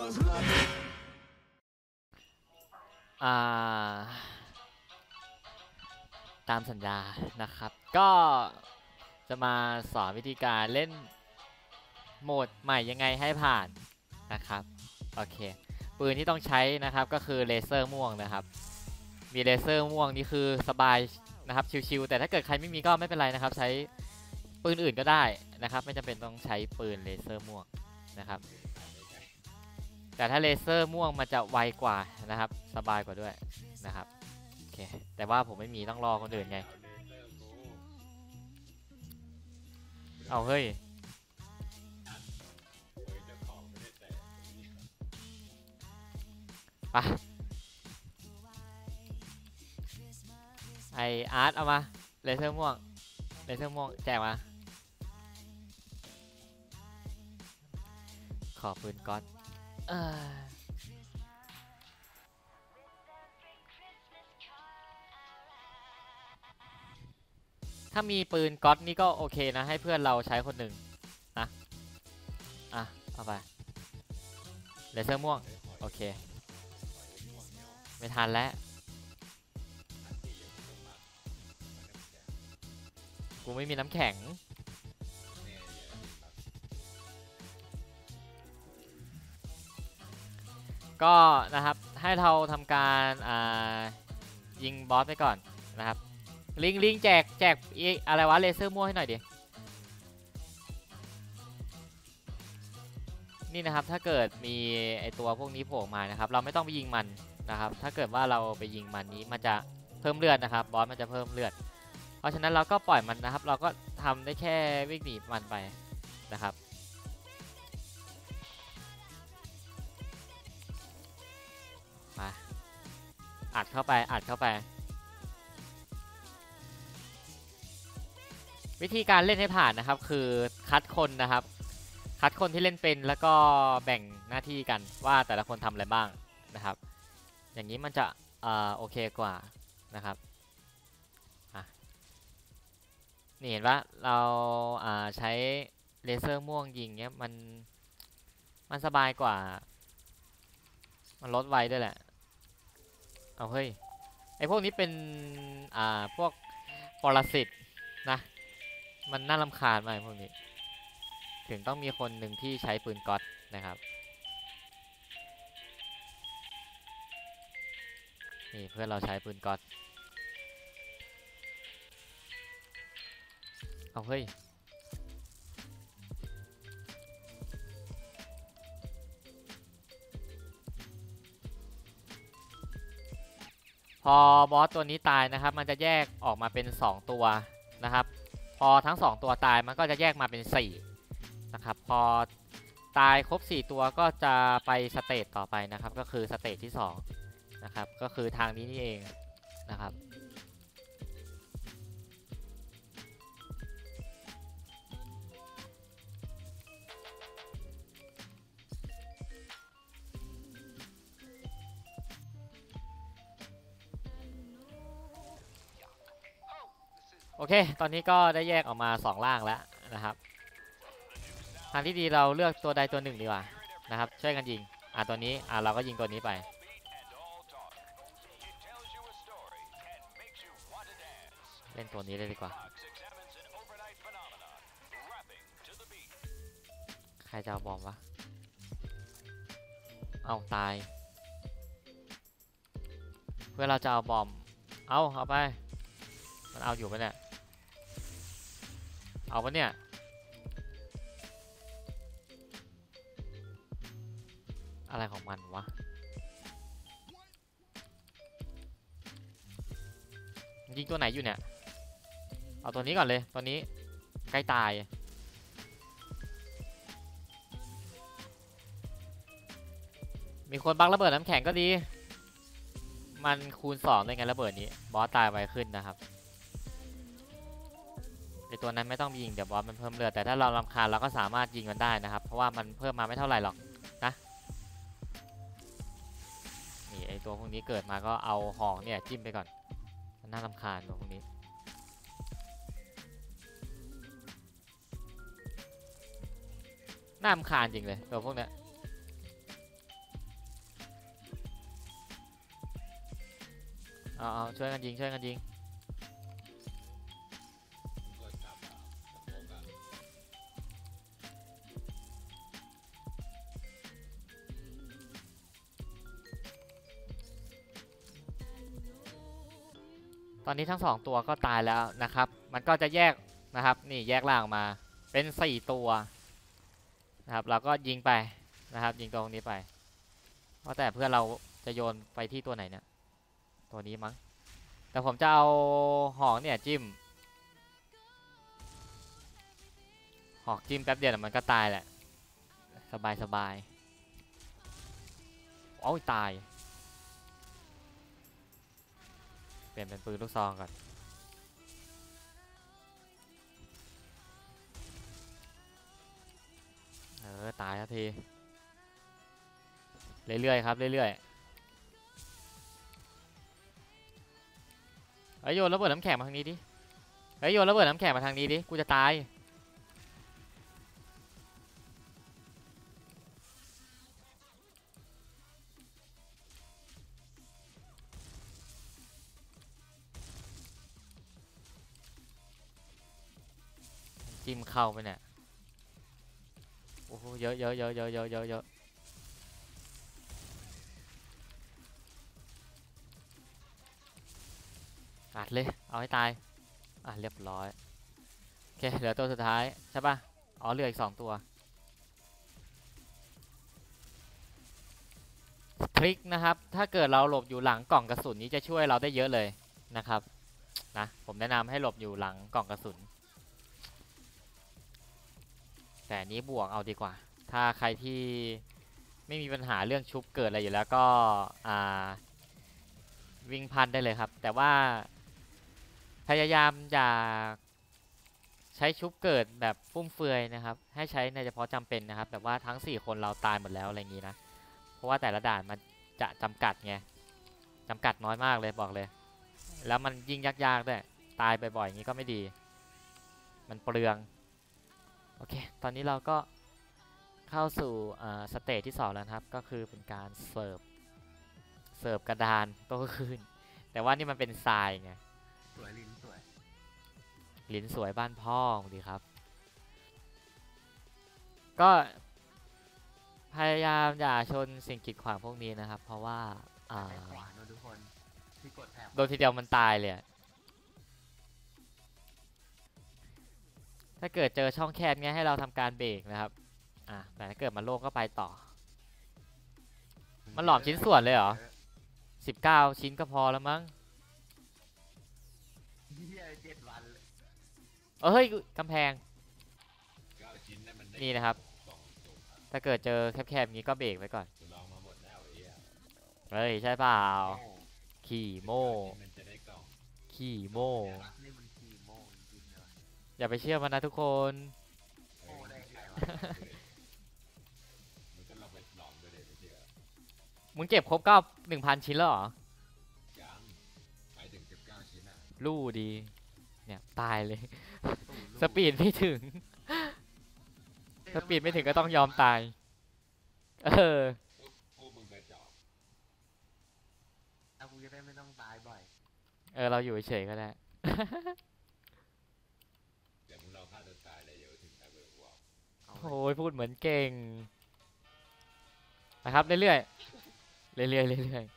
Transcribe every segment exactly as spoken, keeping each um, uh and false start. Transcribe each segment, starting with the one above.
อ่าตามสัญญานะครับก็จะมาสอนวิธีการเล่นโหมดใหม่ยังไงให้ผ่านนะครับโอเคปืนที่ต้องใช้นะครับก็คือเลเซอร์ม่วงนะครับมีเลเซอร์ม่วงนี่คือสบายนะครับชิวๆแต่ถ้าเกิดใครไม่มีก็ไม่เป็นไรนะครับใช้ปืนอื่นก็ได้นะครับไม่จำเป็นต้องใช้ปืนเลเซอร์ม่วงนะครับแต่ถ้าเลเซอร์ม่วงมันจะไวกว่านะครับสบายกว่าด้วยนะครับโอเคแต่ว่าผมไม่มีต้องรอคนอื่นไงเอาเฮ้ยไปไออาร์ตเอามาเลเซอร์ม่วงเลเซอร์ม่วงแจกมาขอปืนก๊อตถ้ามีปืนก๊อตนี่ก็โอเคนะให้เพื่อนเราใช้คนหนึ่งนะอ่ะเอาไปเลเซอร์ม่วงโอเคไม่ทันแล้วกูไม่มีน้ำแข็งก็นะครับให้เราทำการยิงบอสไปก่อนนะครับลิงลิงแจกแจกอะไรวะเลเซอร์ม่วงให้หน่อยดินี่นะครับถ้าเกิดมีไอตัวพวกนี้โผล่มานะครับเราไม่ต้องไปยิงมันนะครับถ้าเกิดว่าเราไปยิงมันนี้มันจะเพิ่มเลือดนะครับบอสมันจะเพิ่มเลือดเพราะฉะนั้นเราก็ปล่อยมันนะครับเราก็ทำได้แค่วิ่งหนีมันไปนะครับมาอัดเข้าไปอัดเข้าไปวิธีการเล่นให้ผ่านนะครับคือคัดคนนะครับคัดคนที่เล่นเป็นแล้วก็แบ่งหน้าที่กันว่าแต่ละคนทำอะไรบ้างนะครับอย่างนี้มันจะโอเคกว่านะครับนี่เห็นว่าเราใช้เลเซอร์ม่วงยิงเนี้ยมันมันสบายกว่ามันลดไวด้วยแหละเอาเฮ้ยไอพวกนี้เป็นอ่าพวกปรสิตนะมันน่ารำคาญมากพวกนี้ถึงต้องมีคนหนึ่งที่ใช้ปืนก๊อตนะครับนี่เพื่อนเราใช้ปืนก๊อตเอาเฮ้ยพอบอสตัวนี้ตายนะครับมันจะแยกออกมาเป็นสองตัวนะครับพอทั้งสองตัวตายมันก็จะแยกมาเป็นสี่นะครับพอตายครบสี่ตัวก็จะไปสเตจต่อไปนะครับก็คือสเตจที่สองนะครับก็คือทางนี้นี่เองนะครับโอเคตอนนี้ก็ได้แยกออกมาสองล่างแล้วนะครับทางที่ดีเราเลือกตัวใดตัวหนึ่งดีกว่านะครับช่วยกันยิงอ่ะตัวนี้อ่ะเราก็ยิงตัวนี้ไปเล่นตัวนี้เลยดีกว่าใครจะเอาบอมวะเอาตายเพื่อเราจะเอาบอมเอาเอาไปมันเอาอยู่ปะเนี่ยเอาปะเนี่ยอะไรของมันวะยิงตัวไหนอยู่เนี่ยเอาตัวนี้ก่อนเลยตัวนี้ใกล้ตายมีคนบังระเบิดน้ำแข็งก็ดีมันคูณสองได้ไงระเบิดนี้บอสตายไวขึ้นนะครับไอตัวนั้นไม่ต้องยิงเดี๋ยวบอสมันเพิ่มเลือดแต่ถ้าเรารำคาญเราก็สามารถยิงมันได้นะครับเพราะว่ามันเพิ่มมาไม่เท่าไหร่หรอกนะนี่ไอตัวพวกนี้เกิดมาก็เอาหอกเนี่ยจิ้มไปก่อนมันน่ารำคาญตัวพวกนี้น่ารำคาญจริงเลยตัวพวกเนี้ยเอาเอาช่วยกันยิงช่วยกันยิงตอนนี้ทั้งสองตัวก็ตายแล้วนะครับมันก็จะแยกนะครับนี่แยกล่างออกมาเป็นสี่ตัวนะครับเราก็ยิงไปนะครับยิงตรงนี้ไปเพราะแต่เพื่อนเราจะโยนไปที่ตัวไหนเนี่ยตัวนี้มั้งแต่ผมจะเอาหอกเนี่ยจิ้มหอกจิ้มแป๊บเดียวมันก็ตายแหละสบายสบายโอ้ยตายเปลี่ยนเป็นปืนลูกซองก่อนเออตายแล้วทีเรื่อยๆครับเรื่อยๆไอ้โยนระเบิดน้ำแข็งมาทางนี้ดิไอ้โยนระเบิดน้ำแข็งมาทางนี้ดิกูจะตายจิ้มเข้าไปเนี่ยโอ้โหเยอะเยอะเยอะเยอะเยอะเยอะเยอะอัดเลยเอาให้ตายอ่ะเรียบร้อยโอเคเหลือตัวสุดท้ายใช่ปะอ๋อเหลืออีกสองตัวทริคนะครับถ้าเกิดเราหลบอยู่หลังกล่องกระสุนนี้จะช่วยเราได้เยอะเลยนะครับนะผมแนะนำให้หลบอยู่หลังกล่องกระสุนแต่นี้บวกเอาดีกว่าถ้าใครที่ไม่มีปัญหาเรื่องชุบเกิดอะไรอยู่แล้วก็อ่าวิ่งพันได้เลยครับแต่ว่าพยายามอย่าใช้ชุบเกิดแบบฟุ่มเฟือยนะครับให้ใช้ในเฉพาะจำเป็นนะครับแบบว่าทั้งสี่คนเราตายหมดแล้วอะไรอย่างนี้นะเพราะว่าแต่ละด่านมันจะจำกัดไงจำกัดน้อยมากเลยบอกเลยแล้วมันยิ่งยากๆด้วยตายบ่อยๆอย่างนี้ก็ไม่ดีมันเปลืองโอเคตอนนี้เราก็เข้าสู่สเตจที่สองแล้วครับก็คือเป็นการเสิร์ฟเสิร์ฟกระดานโต้คืนแต่ว่านี่มันเป็นทรายไงสวยลิ้นสวยลิ้นสวยบ้านพ่อดีครับก็พยายามอย่าชนสิ่งกีดขวางพวกนี้นะครับเพราะว่าอ่าขวาโดนทุกคนที่กดแถบโดนทีเดียวมันตายเลยถ้าเกิดเจอช่องแคบเงี้ยให้เราทำการเบรกนะครับอ่ะแต่ถ้าเกิดมันโล่งก็ไปต่อมันหลอมชิ้นส่วนเลยเหรอสิบเก้าชิ้นก็พอแล้วมั้งเจ็ดวันเออเฮ้ยกำแพงนี่นะครับถ้าเกิดเจอแคบๆงี้ก็เบรกไว้ก่อนเฮ้ยใช่เปล่าขี่โม่ขี่โม่อย่าไปเชื่อมันนะทุกคนมึงเก็บครบเก้าหนึ่งพันชิ้นแล้วเหรอลู่ดีเนี่ยตายเลยสปีดไม่ถึงสปีดไม่ถึงก็ต้องยอมตายเออเอากูจะได้ไม่ต้องตายบ่อยเออเราอยู่เฉยก็ได้โอ้ยพูดเหมือนเก่งนะครับเรื่อยๆเรื่อยๆเรื่อยๆ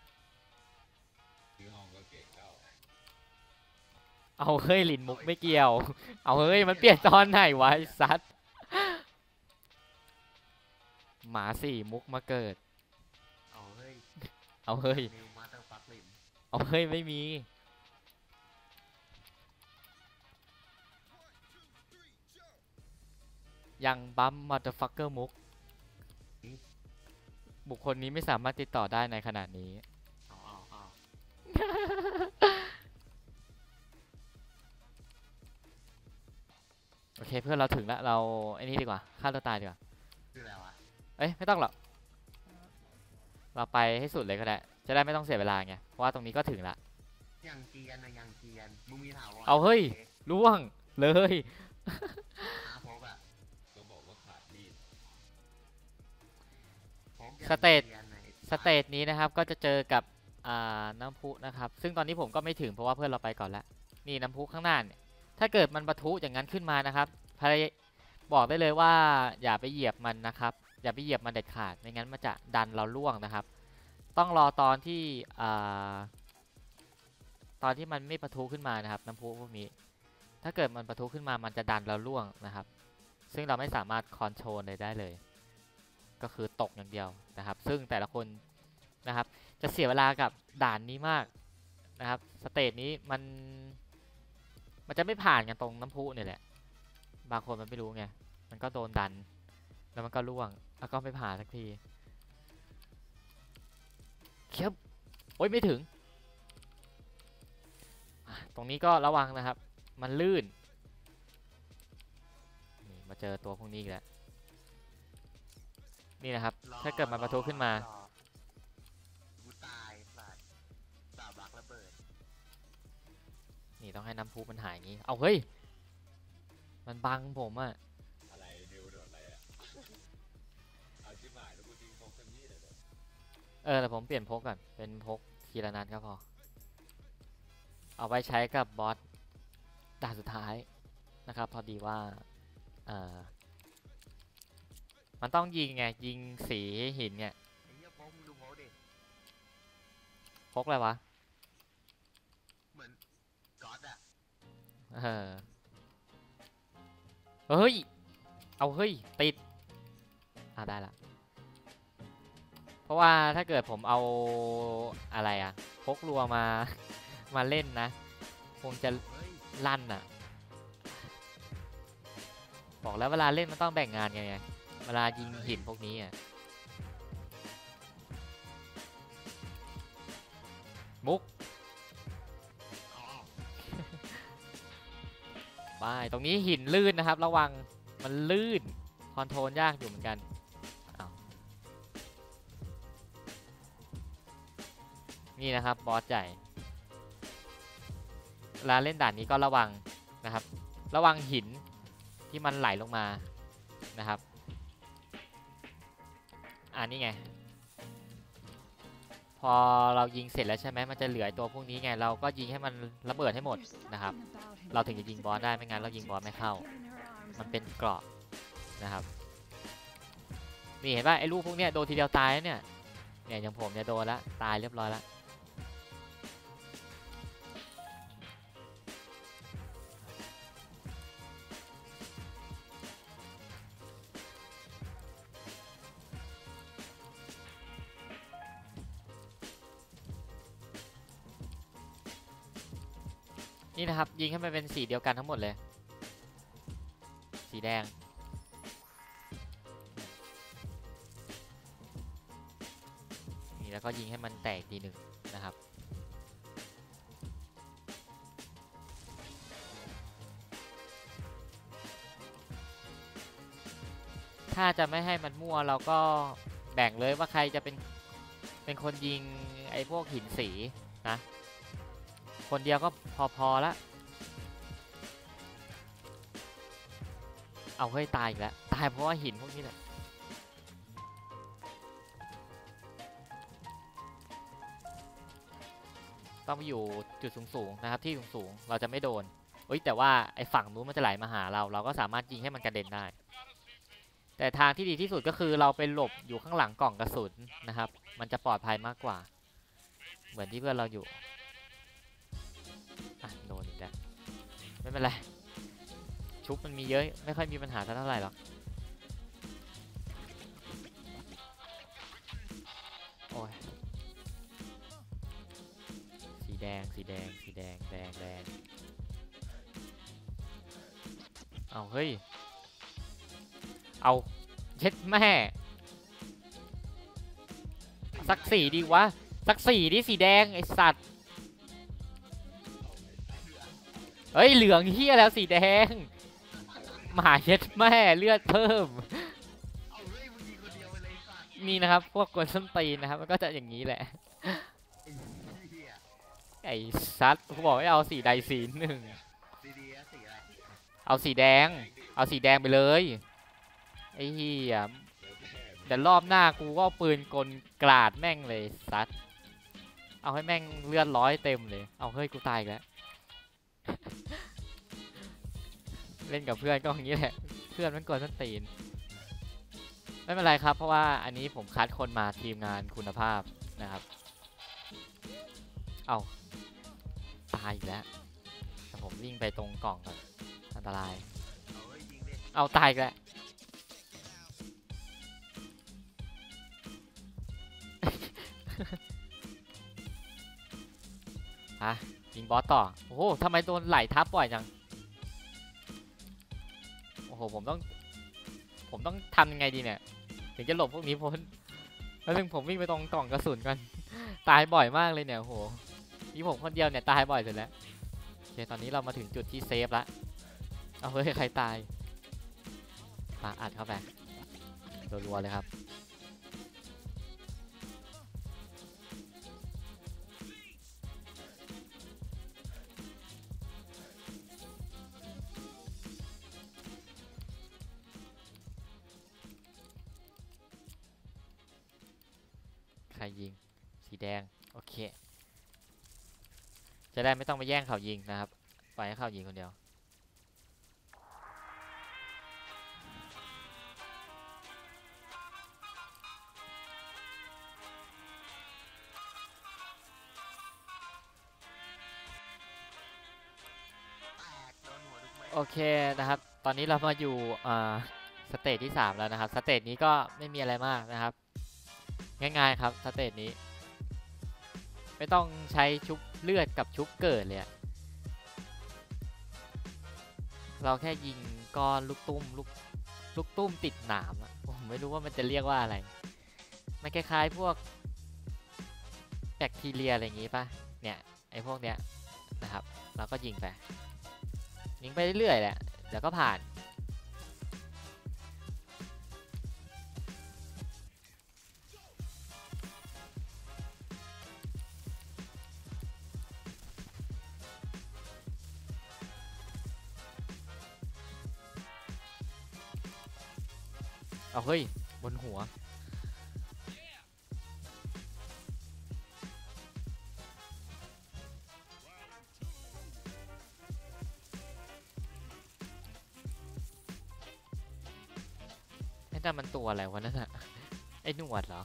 เอาเฮ้ยลินมุกไม่เกี่ยวเอาเฮ้ยมันเปลี่ยนตอนไหนวะไอ้สัตว์หมาสี่มุกมาเกิดเอาเฮ้ยเอาเฮ้ยเอาเฮ้ยไม่มียังบัมมัตเตอร์ฟักเกอร์มุกบุคคลนี้ไม่สามารถติดต่อได้ในขณะนี้โอเคเพื่อนเราถึงแล้วเราไอ้นี่ดีกว่าฆ่าตัวตายดีกว่าคืออะไรวะเอ้ยไม่ต้องหรอกเราไปให้สุดเลยก็ได้จะได้ไม่ต้องเสียเวลาไงเพราะว่าตรงนี้ก็ถึงละยังเกียนนะยังเกียนมึงมีถาวรเอาเฮ้ยล่วงเลยสเตจสเตจนี้นะครับก็จะเจอกับอ่าน้ำพุนะครับซึ่งตอนนี้ผมก็ไม่ถึงเพราะว่าเพื่อนเราไปก่อนแล้วนี่น้ำพุข้างหน้าเนี่ยถ้าเกิดมันปะทุอย่างนั้นขึ้นมานะครับพยบอกได้เลยว่าอย่าไปเหยียบมันนะครับอย่าไปเหยียบมันเด็ดขาดไม่งั้นมันจะดันเราล่วงนะครับต้องรอตอนที่อ่าตอนที่มันไม่ปะทุขึ้นมานะครับน้ำพุพวกนี้ถ้าเกิดมันปะทุขึ้นมามันจะดันเราล่วงนะครับซึ่งเราไม่สามารถคอนโทรลเลยได้เลยก็คือตกอย่างเดียวนะครับซึ่งแต่ละคนนะครับจะเสียเวลากับด่านนี้มากนะครับสเตจนี้มันมันจะไม่ผ่านกันตรงน้ำพุเนี่ยแหละบางคนมันไม่รู้ไงมันก็โดนดันแล้วมันก็ล่วงแล้วก็ไม่ผ่านสักทีเคียบโอ๊ยไม่ถึงตรงนี้ก็ระวังนะครับมันลื่นนี่มาเจอตัวพวกนี้อีกแล้วนี่นะครับถ้าเกิดมันปะทุขึ้นมากูตายสัตว์สาบักระเบิดนี่ต้องให้น้ำพุมันหายอย่างนี้เอาเฮ้ยมันบังผมอะอะไรนิวโดดอะไรอ่ะ เอาชิบหายแล้วกูทิ้งพกเต็มที่เลยเด้อเออแต่ผมเปลี่ยนพกก่อนเป็นพกทีละนัดก็พอเอาไว้ใช้กับบอสด่านสุดท้ายนะครับพอดีว่าเออมันต้องยิงไงยิงสีหินเนี่ยไอ้เหี้ยโป๊กมึงดูโป๊กดิพกอะไรวะเหมือนก๊อตอะเออเฮ้ยเอาเฮ้ยติดอ่ะได้ละเพราะว่าถ้าเกิดผมเอาอะไรอะพกรัวมา มาเล่นนะคงจะเฮ้ยลั่นอะบอกแล้วเวลาเล่นมันต้องแบ่งงานไงไงเวลายิงหินพวกนี้อะมุกอ๋อไปตรงนี้หินลื่นนะครับระวังมันลื่นคอนโทรลยากอยู่เหมือนกันอ้าวนี่นะครับบอสใหญ่เวลาเล่นด่านนี้ก็ระวังนะครับระวังหินที่มันไหลลงมานะครับอ่านี่ไงพอเรายิงเสร็จแล้วใช่ไหมมันจะเหลือตัวพวกนี้ไงเราก็ยิงให้มันระเบิดให้หมดนะครับเราถึงจะยิงบอสได้ไม่งั้นเรายิงบอสไม่เข้ามันเป็นเกราะนะครับนี่เห็นป่ะไอ้ลูกพวกเนี้ยโดนทีเดียวตายแล้วเนี่ยเนี่ยอย่างผมเนี่ยโดนละตายเรียบร้อยแล้วนี่นะครับยิงให้มันเป็นสีเดียวกันทั้งหมดเลยสีแดงนี่แล้วก็ยิงให้มันแตกทีหนึ่งนะครับถ้าจะไม่ให้มันมั่วเราก็แบ่งเลยว่าใครจะเป็นเป็นคนยิงไอ้พวกหินสีนะคนเดียวก็พอๆละเอาเฮ้ยตายอีกแล้วตายเพราะว่าหินพวกนี้แหละต้องไปอยู่จุดสูงๆนะครับที่สูงๆเราจะไม่โดนเอ้ยแต่ว่าไอ้ฝั่งนู้นมันจะไหลมาหาเราเราก็สามารถยิงให้มันกระเด็นได้แต่ทางที่ดีที่สุดก็คือเราไปหลบอยู่ข้างหลังกล่องกระสุนนะครับมันจะปลอดภัยมากกว่าเหมือนที่เพื่อนเราอยู่อ่ะโดนอีกแล้วไม่เป็นไรชุบมันมีเยอะไม่ค่อยมีปัญหาเท่าไหร่หรอกโอ้ยสีแดงสีแดงสีแดงแดงแดงเอาเฮ้ยเอาเช็ดแม่สักสีดีวะสักสีดิสีแดงไอสัตว์เฮ้ยเหลืองเฮียแล้วสีแดงหมาเช็ดแม่เลือดเพิ่มเอาเฮ้ยมึงยิงคนเดียวไปเลยสัตว์นี่นะครับพวกกวนส้นตีนนะครับมันก็จะอย่างนี้แหละไอ้เหี้ยไอ้ซัดเขาบอกให้เอาสีใดสีหนึ่งดีๆนะสีอะไรเอาสีแดงเอาสีแดงไปเลยไอ้เหี้ยแล้วแต่แต่รอบหน้ากูก็เอาปืนกลกราดแม่งเลยซัดเอาเอาให้แม่งเลือดร้อยเต็มเลยเอาเฮ้ยกูตายอีกแล้ว เล่นกับเพื่อนก็อย่างนี้แหละเพื่อนมันกดส้นตีนไม่เป็นไรครับเพราะว่าอันนี้ผมคัดคนมาทีมงานคุณภาพนะครับเอาตายอีกแล้วแต่ผมวิ่งไปตรงกล่องก่อนอันตรายเอาเฮ้ยยิงดิเอาตายอีกแล้ว ฮะยิงบอสต่อโอ้โหทำไมโดนไหลทับบ่อยจังโอ้โหผมต้องผมต้องทำยังไงดีเนี่ยถึงจะหลบพวกนี้พ้นแล้วนึงผมวิ่งไปตรงกล่องกระสุนกัน ตายบ่อยมากเลยเนี่ยโอ้โหนี่ผมคนเดียวเนี่ยตายบ่อยสุดแล้วโอเคตอนนี้เรามาถึงจุดที่เซฟละเอาเฮ้ยใครตายมาอัดเข้าไปรัวๆเลยครับใครยิงสีแดงโอเคจะได้ไม่ต้องไปแย่งเขายิงนะครับปล่อยให้เขายิงคนเดียวแตกโดนหัวทุกเม็ดโอเคนะครับตอนนี้เรามาอยู่อ่าสเตจที่สามแล้วนะครับสเตจนี้ก็ไม่มีอะไรมากนะครับง่ายๆครับสเตจนี้ไม่ต้องใช้ชุบเลือดกับชุบเกิดเลยเราแค่ยิงก้อนลูกตุ้มลูกลูกตุ้มติดหนามอะผมไม่รู้ว่ามันจะเรียกว่าอะไรมันคล้ายๆพวกแบคทีเรียอะไรอย่างงี้ป่ะเนี่ยไอ้พวกเนี้ยนะครับเราก็ยิงไปยิงไปเรื่อยๆแหละเดี๋ยวก็ผ่านเอาเฮ้ยบนหัวไอ้นั่นมันตัวอะไรวะนั่นอะไอ้หนวดเหรอ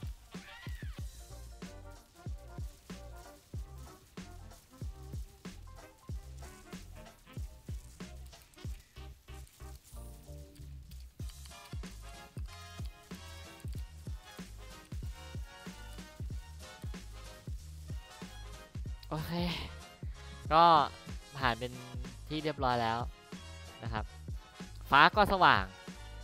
โอเคก็ผ่านเป็นที่เรียบร้อยแล้วนะครับฟ้าก็สว่าง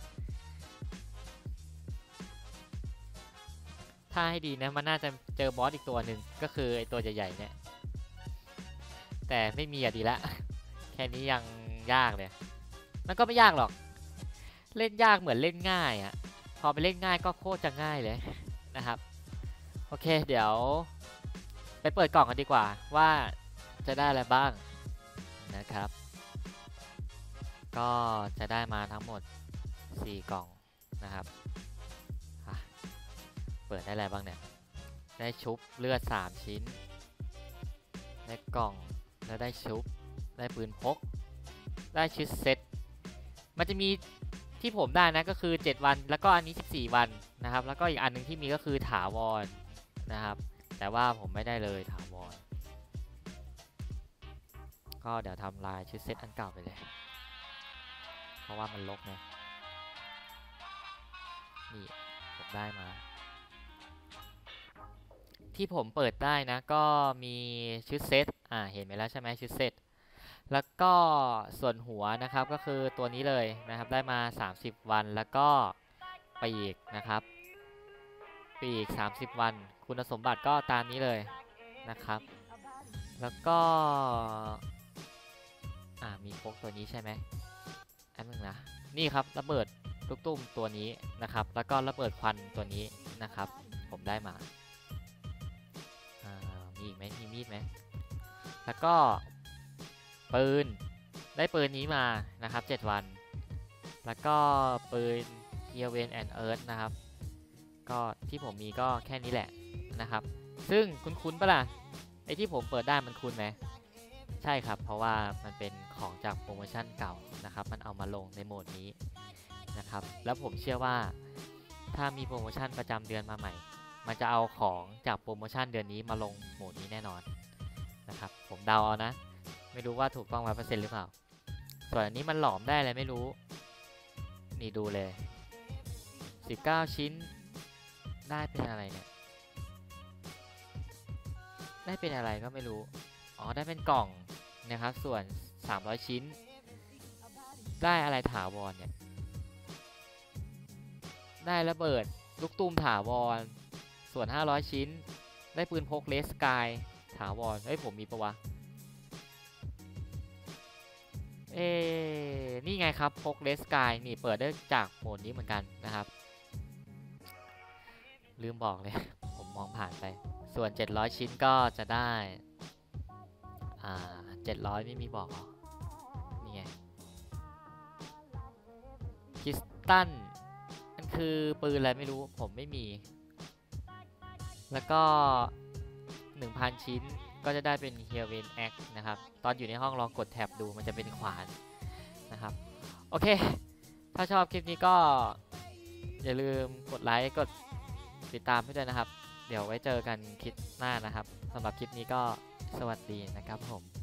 ถ้าให้ดีนะมันน่าจะเจอบอสอีกตัวหนึ่งก็คือไอตัวใหญ่ๆเนี่ยแต่ไม่มีอะดีละ แค่นี้ยังยากเลยมันก็ไม่ยากหรอกเล่นยากเหมือนเล่นง่ายอะพอไปเล่นง่ายก็โคตรจะง่ายเลยนะครับโอเคเดี๋ยวไปเปิดกล่องกันดีกว่าว่าจะได้อะไรบ้างนะครับก็จะได้มาทั้งหมดสี่กล่องนะครับเปิดได้อะไรบ้างเนี่ยได้ชุบเลือดสามชิ้นได้กล่องแล้วได้ชุบได้ปืนพกได้ชุดเซ็ตมันจะมีที่ผมได้นะก็คือเจ็ดวันแล้วก็อันนี้สิบสี่วันนะครับแล้วก็อีกอันนึงที่มีก็คือถาวรนะครับแต่ว่าผมไม่ได้เลยถาวรก็เดี๋ยวทำลายชุดเซ็ตอันเก่าไปเลยเพราะว่ามันลกไงนี่ผมได้มาที่ผมเปิดได้นะก็มีชุดเซตอ่าเห็นไหมแล้วใช่ไหมชุดเซตแล้วก็ส่วนหัวนะครับก็คือตัวนี้เลยนะครับได้มาสามสิบวันแล้วก็ปีกนะครับปีกสามสิบวันคุณสมบัติก็ตามนี้เลยนะครับแล้วก็อ่ามีพกตัวนี้ใช่ไหมอันนึงนะนี่ครับระเบิดลูกตุ้มตัวนี้นะครับแล้วก็ระเบิดควันตัวนี้นะครับผมได้มามีอีกไหมมีมีดไหมแล้วก็ปืนได้ปืนนี้มานะครับเจ็ดวันแล้วก็ปืน Heaven and Earth นะครับก็ที่ผมมีก็แค่นี้แหละนะครับซึ่งคุ้นๆปะล่ะอ้ที่ผมเปิดได้มันคุ้นไหมใช่ครับเพราะว่ามันเป็นของจากโปรโมชั่นเก่านะครับมันเอามาลงในโหมดนี้นะครับแล้วผมเชื่อว่าถ้ามีโปรโมชั่นประจำเดือนมาใหม่มันจะเอาของจากโปรโมชั่นเดือนนี้มาลงโหมดนี้แน่นอนนะครับผมเดาเอานะไม่รู้ว่าถูกต้องร้อยเปอร์เซ็นต์หรือเปล่าส่วนอันนี้มันหลอมได้อะไรไม่รู้นี่ดูเลยสิบเก้าชิ้นได้เป็นอะไรเนี่ยได้เป็นอะไรก็ไม่รู้อ๋อได้เป็นกล่องนะครับส่วนสามร้อยชิ้นได้อะไรถาวรเนี่ยได้ระเบิดลูกตูมถาวรส่วนห้าร้อยชิ้นได้ปืนพกเลสกายถาวรเฮ้ยผมมีปะวะเอ๊นี่ไงครับพกเลสกายนี่เปิดได้จากโหมดนี้เหมือนกันนะครับลืมบอกเลย ผมมองผ่านไปส่วนเจ็ดร้อยชิ้นก็จะได้อ่าเจ็ดร้อยไม่มีบอกหรอนี่ไงคริสตัลมันคือปืนอะไรไม่รู้ผมไม่มีแล้วก็ หนึ่งพัน ชิ้นก็จะได้เป็นเฮียเวนแอคนะครับตอนอยู่ในห้องลองกดแท็บดูมันจะเป็นขวานนะครับโอเคถ้าชอบคลิปนี้ก็อย่าลืมกดไลค์กดติดตามให้ด้วยนะครับเดี๋ยวไว้เจอกันคลิปหน้านะครับสำหรับคลิปนี้ก็สวัสดีนะครับผม